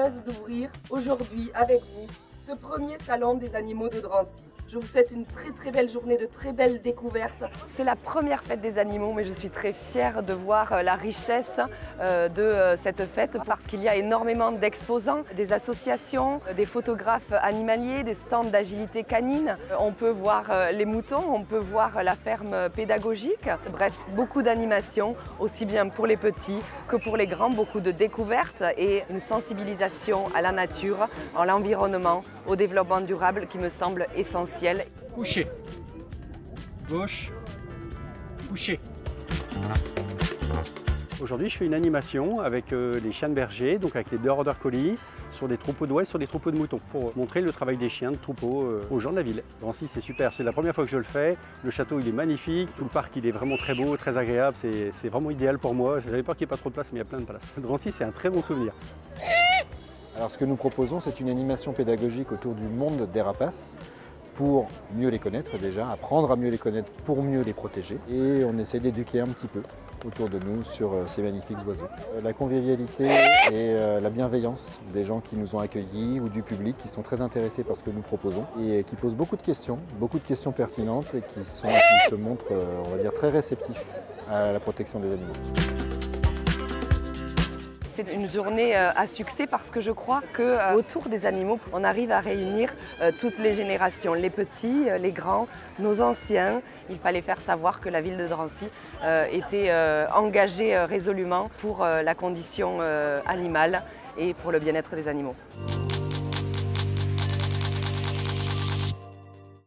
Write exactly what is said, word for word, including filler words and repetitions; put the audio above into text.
heureuse d'ouvrir aujourd'hui avec vous ce premier salon des animaux de Drancy. Je vous souhaite une très très belle journée, de très belles découvertes. C'est la première fête des animaux, mais je suis très fière de voir la richesse de cette fête parce qu'il y a énormément d'exposants, des associations, des photographes animaliers, des stands d'agilité canine. On peut voir les moutons, on peut voir la ferme pédagogique. Bref, beaucoup d'animations, aussi bien pour les petits que pour les grands, beaucoup de découvertes et une sensibilisation à la nature, à l'environnement, au développement durable qui me semble essentiel. Coucher. Gauche. Coucher. Aujourd'hui, je fais une animation avec euh, les chiens de berger, donc avec les border collies, sur des troupeaux d'oies et sur des troupeaux de moutons, pour montrer le travail des chiens de troupeau euh, aux gens de la ville. Drancy, c'est super, c'est la première fois que je le fais. Le château, il est magnifique, tout le parc, il est vraiment très beau, très agréable, c'est vraiment idéal pour moi. J'avais peur qu'il n'y ait pas trop de place, mais il y a plein de place. Drancy, c'est un très bon souvenir. Alors ce que nous proposons, c'est une animation pédagogique autour du monde des rapaces pour mieux les connaître déjà, apprendre à mieux les connaître pour mieux les protéger. Et on essaie d'éduquer un petit peu autour de nous sur ces magnifiques oiseaux. La convivialité et la bienveillance des gens qui nous ont accueillis ou du public qui sont très intéressés par ce que nous proposons et qui posent beaucoup de questions, beaucoup de questions pertinentes et qui, sont, qui se montrent, on va dire, très réceptifs à la protection des animaux. C'est une journée à succès parce que je crois qu'autour des animaux, on arrive à réunir toutes les générations, les petits, les grands, nos anciens. Il fallait faire savoir que la ville de Drancy était engagée résolument pour la condition animale et pour le bien-être des animaux.